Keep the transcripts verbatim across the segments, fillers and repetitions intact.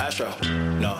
Astro, no.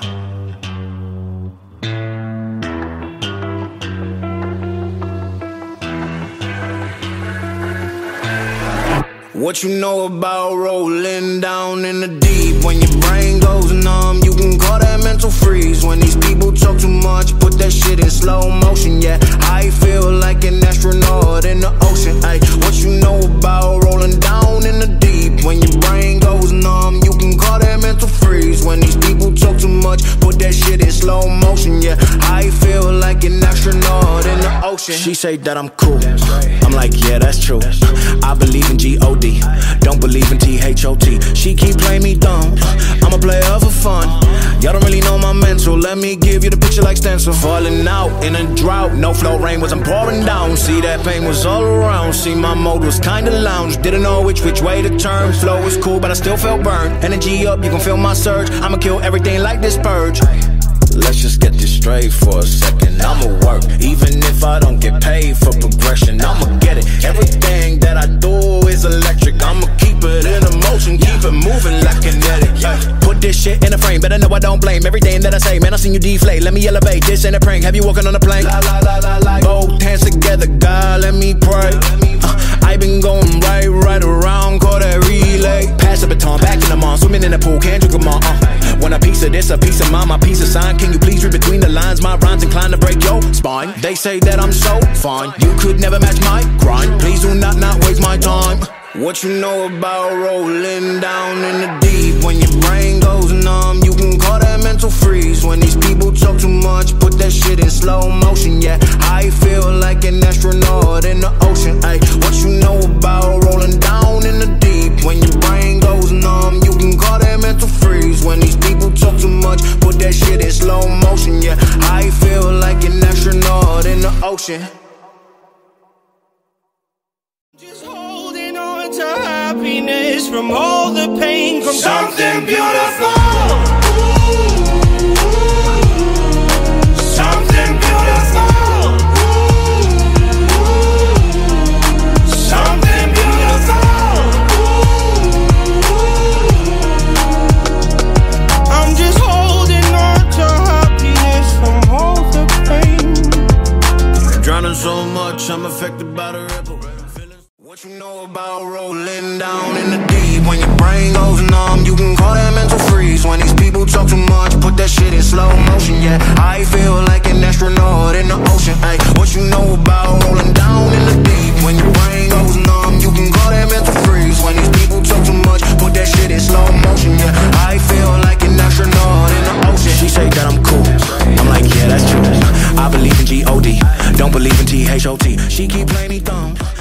What you know about rolling down in the deep? When your brain goes numb, you can call that mental freeze. When these people talk too much, put that shit in slow motion. Yeah, I feel like an astronaut in the ocean. Ay, what you know about rolling down in the deep? When your brain goes numb, you can call that mental freeze. When these people talk too much, put that shit in slow motion. Yeah, I feel like an astronaut in the ocean. She say that I'm cool, I'm like, yeah, that's true. I believe in G O D, don't believe in T H O T. She keep playing me dumb, I'm a player for fun. Y'all don't really know my mental, let me give you the picture like stencil. Falling out in a drought, no flow, rain wasn't pouring down. See, that pain was all around, see, my mode was kinda lounge. Didn't know which which way to turn, flow was cool but I still felt burned. Energy up, you can feel my surge, I'ma kill everything like this purge. Let's just get this straight for a second. I'ma work, even if I don't get paid for progression. I'ma get it, everything that I do is electric. I'ma keep it in motion, keep it moving like kinetic. Put this shit in a frame, better know I don't blame everything that I say. Man, I seen you deflate, let me elevate. This ain't a prank, have you walking on a plane? La, la, la, la, la. Both hands together, God, let me pray. uh, I been going right, right around, call that relay. Pass the baton, back in the mall, swimming in the pool, can't drink them all. uh. Want a piece of this, a piece of mine, my piece of sign. Can you please read between the lines? My rhymes inclined to break your spine. They say that I'm so fine, you could never match my grind. Please do not not waste my time. What you know about rolling down in the deep? When your brain goes numb, you can call that mental freeze. When these people talk too much, put that shit in slow motion. Yeah, I feel like an astronaut in the ocean. Ay, what you know about rolling down in the deep? When your brain goes numb, you can call that mental freeze. When these people talk too much, put that shit in slow motion. Yeah, I feel like an astronaut in the ocean. Just holding on to happiness from all the pain comes something beautiful. Something beautiful. Something beautiful. I'm just holding on to happiness from all the pain. Drowning so much, I'm affected by the ripple. What you know about rolling down in the deep? When your brain goes numb, you can call that mental freeze. When these people talk too much, put that shit in slow motion. Yeah, I feel like an astronaut in the ocean. Ay, what you know about rolling down in the deep? When your brain goes numb, you can call that mental freeze. When these people talk too much, put that shit in slow motion. Yeah, I feel like an astronaut in the ocean. She say that I'm cool, I'm like, yeah, that's true. I believe in G O D, don't believe in T H O T. She keep playing me dumb.